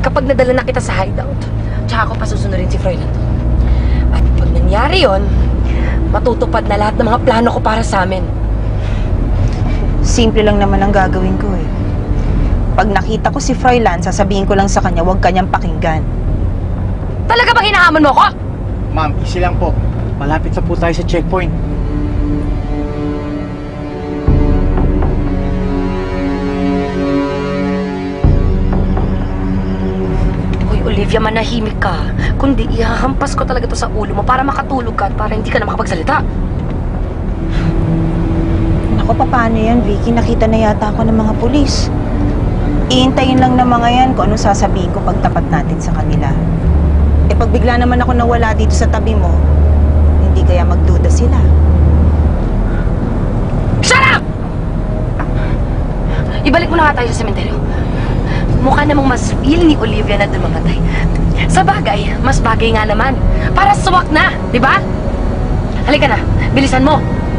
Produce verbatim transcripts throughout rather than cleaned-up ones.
kapag nadala na kita sa hideout, tsaka ako pasusunodin si Froilan doon. At pag nangyari yon, matutupad na lahat ng mga plano ko para sa amin. Simple lang naman ang gagawin ko eh. Pag nakita ko si Froilan, sasabihin ko lang sa kanya, huwag kanyang pakinggan. Talaga bang hinahamon mo ko? Ma'am, easy lang po. Malapit sa po tayo sa checkpoint. Hoy, Olivia, manahimik ka. Kundi ihahampas ko talaga to sa ulo mo para makatulog ka at para hindi ka na makapagsalita. Naku, paano yan, Vicky? Nakita na yata ako ng mga pulis. Iintayin lang ng mga yan kung anong sasabihin ko pag tapat natin sa kanila. Eh pag bigla naman ako nawala dito sa tabi mo, hindi kaya magduda sila. Shut up! Ibalik mo na nga tayo sa sementeryo. Mukha namang mas feel ni Olivia na doon mamatay. Sa bagay, mas bagay nga naman. Para suwak na, di ba? Halika na, bilisan mo.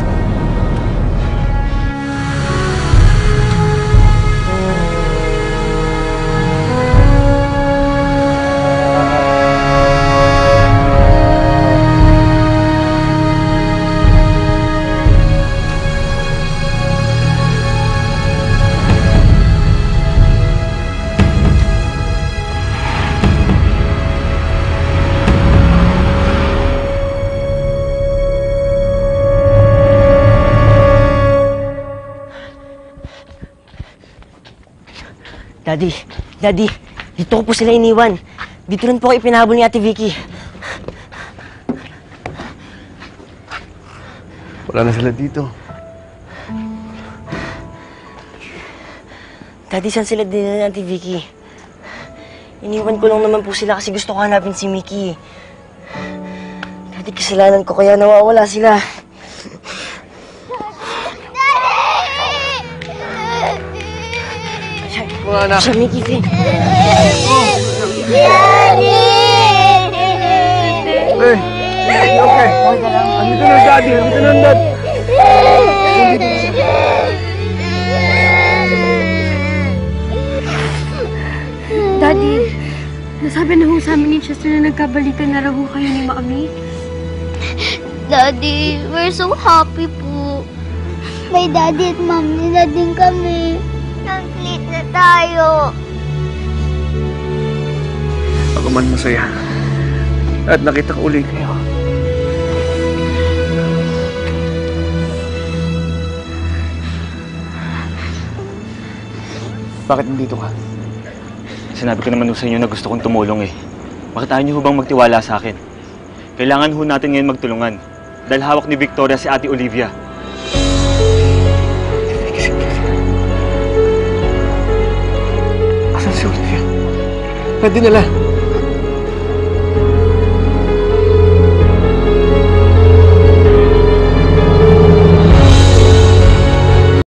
Daddy, Daddy, dito ko po sila iniwan. Dito rin po ako ipinahabol ni Ate Vicky. Wala na sila dito. Daddy, saan sila din ni Ate Vicky? Iniwan ko lang naman po sila kasi gusto ko hanapin si Mickey. Daddy, kasalanan ko kaya nawawala sila. Mga anak. Siya, Mickey, Finn. Daddy! Hey! Okay. Andito na, Daddy. Andito na, Dad. Daddy, nasabi na ho sa amin ni Chester na nagkabalikan na raw ho kayo ni Mami. Daddy, we're so happy po. May Daddy at Mommy na din kami. Complete na tayo. Ako man masaya. At nakita ko uli kayo. Bakit nandito ka? Sinabi ko naman ho sa inyo na gusto kong tumulong eh. Bakit ayaw niyo ho bang magtiwala sa akin? Kailangan ho natin ngayon magtulungan. Dahil hawak ni Victoria si Ate Olivia. Asan si Olivia? Ba't dinala?